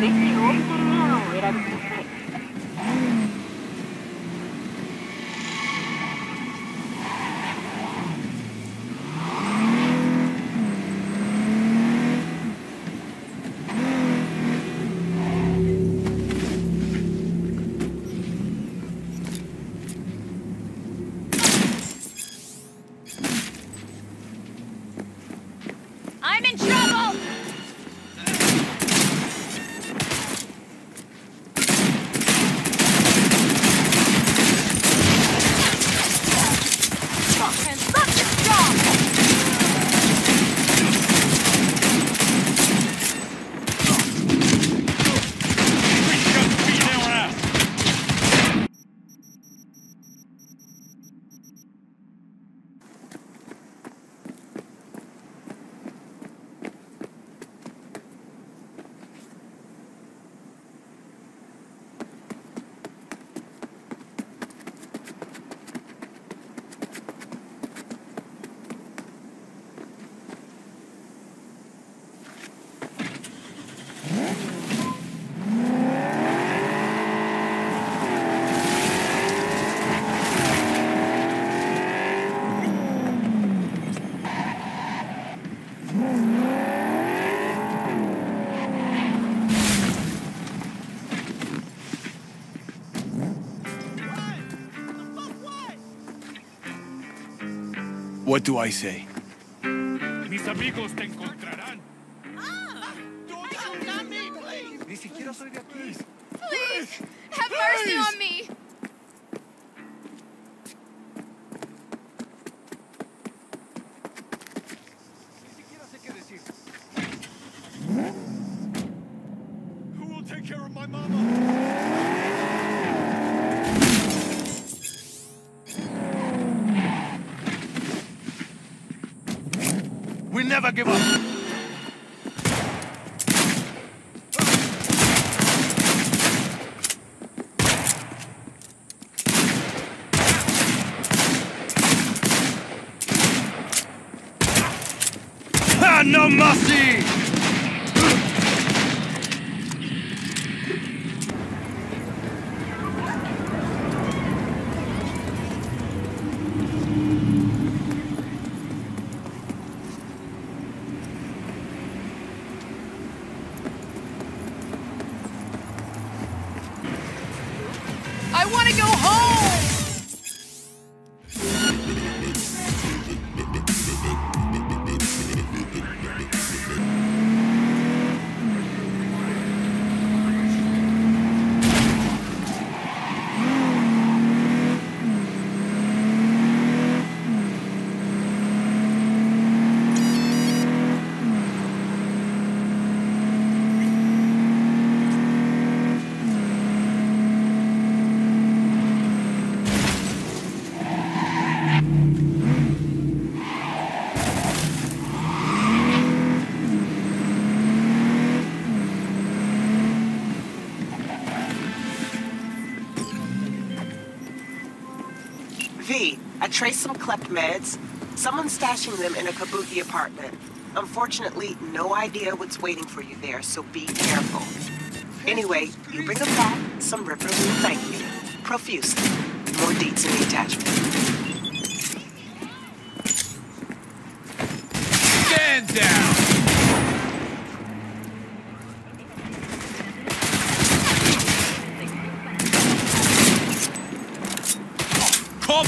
しい大きさのものをお選びください。 I'm in trouble! What do I say? Mis amigos te encontrarán. Ni siquiera soy de aquí. Please! Have mercy on me! Ni siquiera sé qué decir. Who will take care of my mama? We never give up. Ah, no mercy! I want to go home! V, I traced some klept meds. Someone's stashing them in a Kabuki apartment. Unfortunately, no idea what's waiting for you there, so be careful. Anyway, you bring them back, some rippers will thank you. Profusely. More deets in the attachment. Stand down! Come!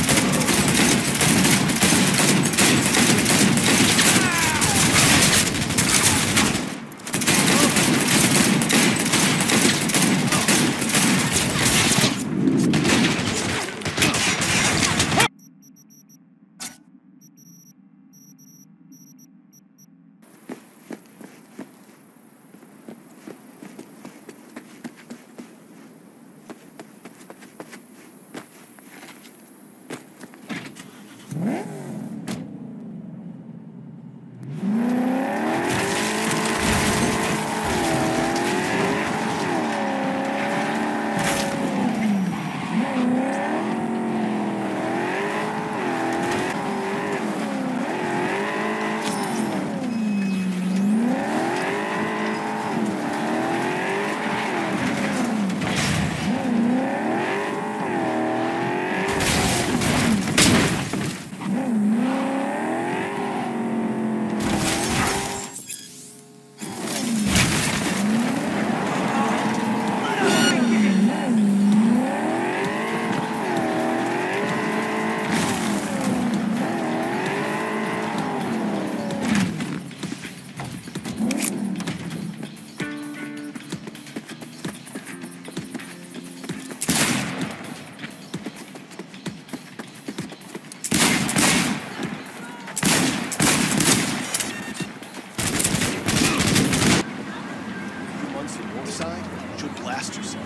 side, she'll blast herself.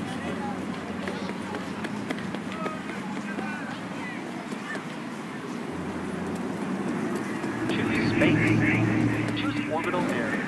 Choose space. Choose orbital area.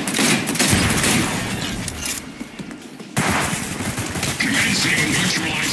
Commencing neutralization.